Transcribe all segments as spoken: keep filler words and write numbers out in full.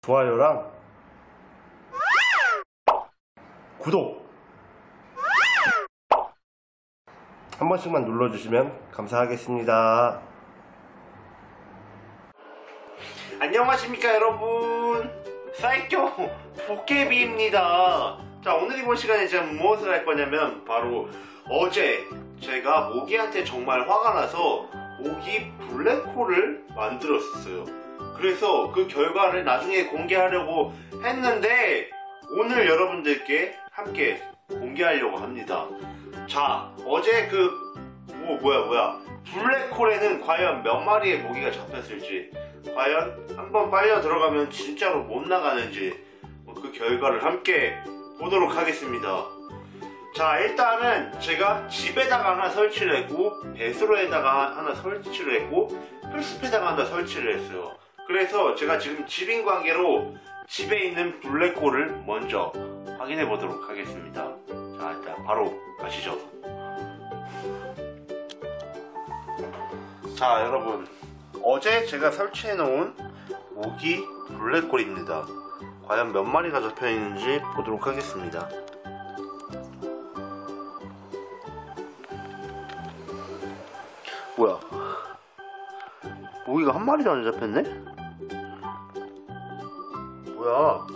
좋아요랑 구독 한 번씩만 눌러주시면 감사하겠습니다. 안녕하십니까 여러분, 사이토 도깨비입니다. 자, 오늘 이번 시간에 제가 무엇을 할 거냐면 바로 어제 제가 모기한테 정말 화가 나서 모기 블랙홀을 만들었어요. 그래서 그 결과를 나중에 공개하려고 했는데 오늘 여러분들께 함께 공개하려고 합니다. 자, 어제 그 오, 뭐야 뭐야 블랙홀에는 과연 몇 마리의 모기가 잡혔을지, 과연 한번 빨려 들어가면 진짜로 못 나가는지 그 결과를 함께 보도록 하겠습니다. 자, 일단은 제가 집에다가 하나 설치를 했고, 배수로에다가 하나 설치를 했고, 풀숲에다가 하나 설치를 했어요. 그래서 제가 지금 집인 관계로 집에 있는 블랙홀을 먼저 확인해 보도록 하겠습니다. 자, 일단 바로 가시죠. 자, 여러분, 어제 제가 설치해 놓은 모기 블랙홀입니다. 과연 몇 마리가 잡혀 있는지 보도록 하겠습니다. 뭐야, 모기가 한 마리도 안 잡혔네? 뭐야.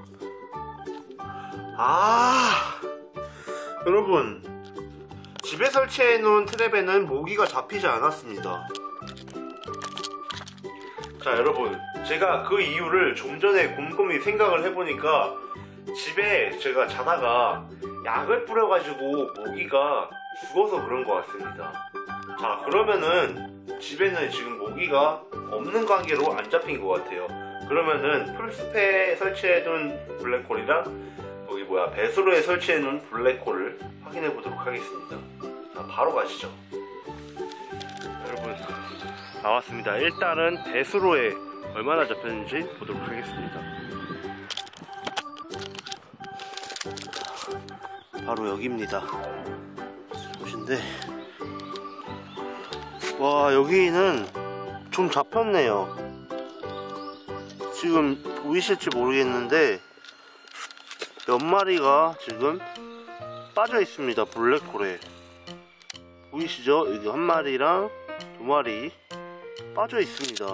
아, 여러분, 집에 설치해 놓은 트랩에는 모기가 잡히지 않았습니다. 자, 여러분, 제가 그 이유를 좀 전에 곰곰이 생각을 해보니까 집에 제가 자다가 약을 뿌려가지고 모기가 죽어서 그런 것 같습니다. 자, 그러면은 집에는 지금 모기가 없는 관계로 안 잡힌 것 같아요. 그러면은 풀숲에 설치해둔 블랙홀이랑 거기 뭐야 배수로에 설치해놓은 블랙홀을 확인해 보도록 하겠습니다. 자, 바로 가시죠. 여러분, 나왔습니다. 일단은 배수로에 얼마나 잡혔는지 보도록 하겠습니다. 바로 여기입니다. 보신데, 와, 여기는 좀 잡혔네요. 지금 보이실지 모르겠는데 몇 마리가 지금 빠져 있습니다. 블랙홀에 보이시죠? 여기 한 마리랑 두 마리 빠져 있습니다.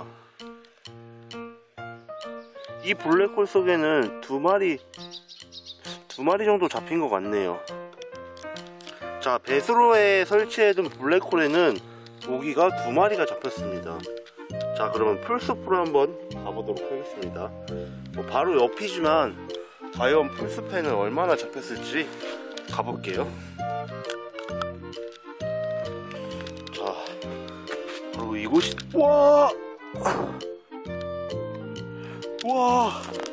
이 블랙홀 속에는 두 마리 두 마리 정도 잡힌 것 같네요. 자, 배수로에 설치해둔 블랙홀에는 모기가 두 마리가 잡혔습니다. 자, 그러면 풀숲으로 한번 가보도록 하겠습니다. 뭐 바로 옆이지만 과연 풀숲에는 얼마나 잡혔을지 가볼게요. 자, 그리고 이곳이, 와! 와!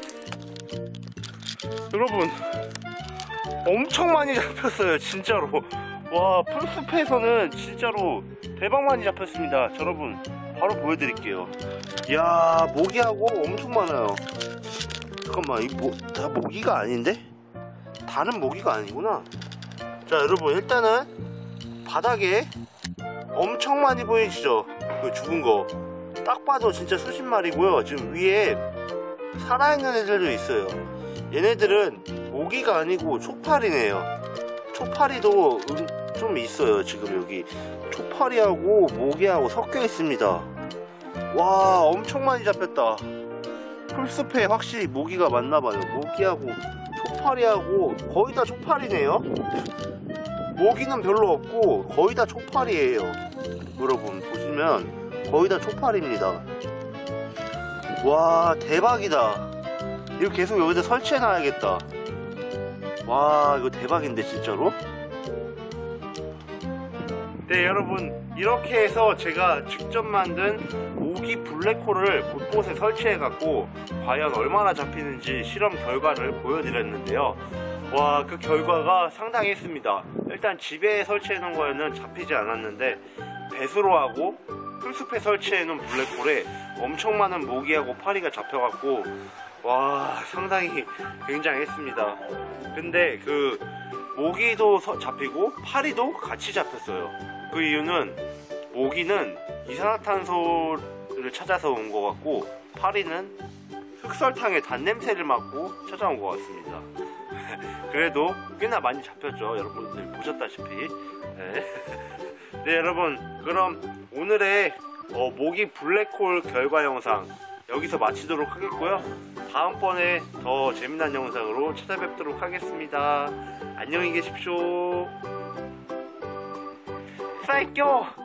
여러분, 엄청 많이 잡혔어요, 진짜로. 와, 풀숲에서는 진짜로 대박 많이 잡혔습니다. 자, 여러분, 바로 보여드릴게요. 이야, 모기하고 엄청 많아요. 잠깐만, 이 모, 다 모기가 아닌데? 다른 모기가 아니구나. 자, 여러분, 일단은 바닥에 엄청 많이 보이시죠? 그 죽은 거. 딱 봐도 진짜 수십 마리고요. 지금 위에 살아있는 애들도 있어요. 얘네들은 모기가 아니고 초파리네요. 초파리도 음, 좀 있어요. 지금 여기 초파리하고 모기하고 섞여 있습니다. 와, 엄청 많이 잡혔다. 풀숲에 확실히 모기가 많나봐요. 모기하고 초파리하고 거의 다 초파리네요. 모기는 별로 없고 거의 다 초파리예요. 여러분 보시면 거의 다 초파리입니다. 와, 대박이다. 이거 계속 여기다 설치해 놔야겠다. 와, 이거 대박인데 진짜로. 네, 여러분, 이렇게 해서 제가 직접 만든 모기 블랙홀을 곳곳에 설치해 갖고 과연 얼마나 잡히는지 실험 결과를 보여드렸는데요. 와, 그 결과가 상당했습니다. 일단 집에 설치해 놓은 거에는 잡히지 않았는데 배수로하고 풀숲에 설치해 놓은 블랙홀에 엄청 많은 모기하고 파리가 잡혀 갖고 와, 상당히 굉장했습니다. 근데 그 모기도 잡히고 파리도 같이 잡혔어요. 그 이유는 모기는 이산화탄소를 찾아서 온 것 같고 파리는 흑설탕의 단냄새를 맡고 찾아온 것 같습니다. 그래도 꽤나 많이 잡혔죠. 여러분들 보셨다시피. 네, 네 여러분, 그럼 오늘의 어, 모기 블랙홀 결과 영상 여기서 마치도록 하겠고요. 다음번에 더 재미난 영상으로 찾아뵙도록 하겠습니다. 안녕히 계십시오. 사이껴!